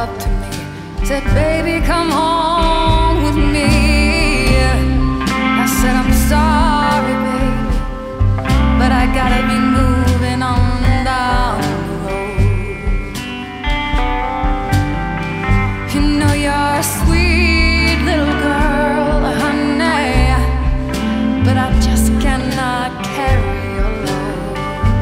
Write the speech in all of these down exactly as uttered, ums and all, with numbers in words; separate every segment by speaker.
Speaker 1: up to me, said, baby, come home with me. I said, I'm sorry, baby, but I gotta be moving on down the road. You know you're a sweet little girl, honey, but I just cannot carry your load.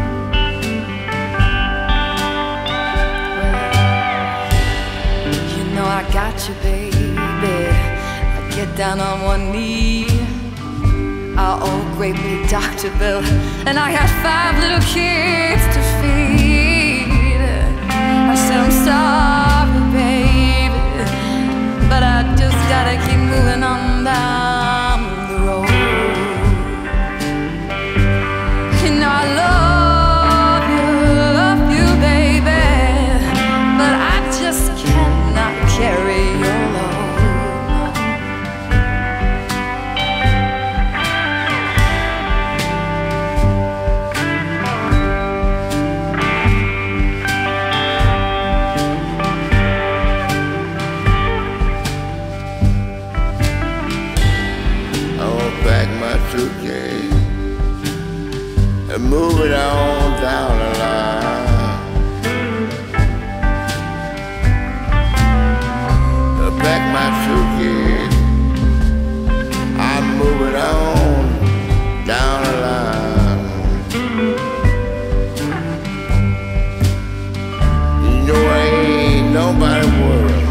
Speaker 1: Well, you know I got you, baby. I get down on one knee, our old great big Doctor Bill, and I had five little kids to feed. I said, I'm sorry, baby, but I just gotta keep moving on down the road. You know I love you, love you, baby, but I just cannot carry your load.
Speaker 2: And move it on down the line. Pack my suitcase, I'm moving on down the line. You know ain't nobody worried,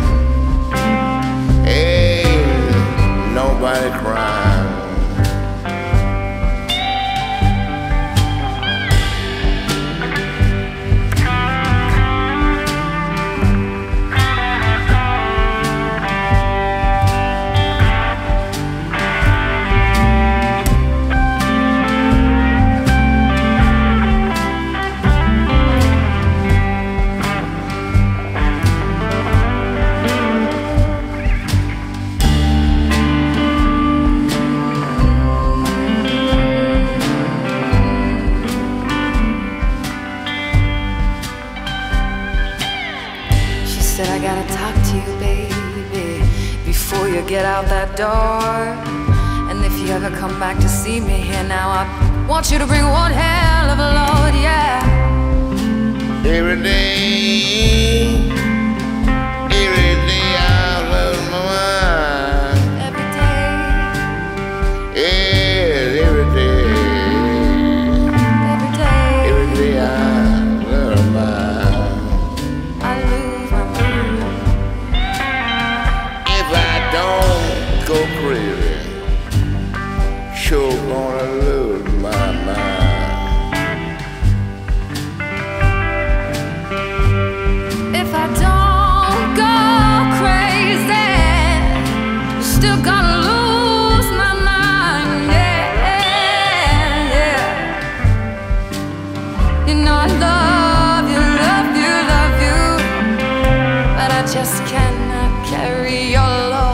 Speaker 2: ain't nobody crying.
Speaker 1: Said I gotta talk to you, baby, before you get out that door. And if you ever come back to see me here now, I want you to bring one hell of a load, yeah.
Speaker 2: Every day, every day I lose my mind.
Speaker 1: Every day,
Speaker 2: yeah, every day,
Speaker 1: every day,
Speaker 2: every day I lose my mind.
Speaker 1: I lose my mind.
Speaker 2: If I don't go crazy, sure gonna lose my mind.
Speaker 1: If I don't go crazy, still gonna lose my mind, yeah, yeah. You know I love you, love you, love you, but I just cannot carry your load.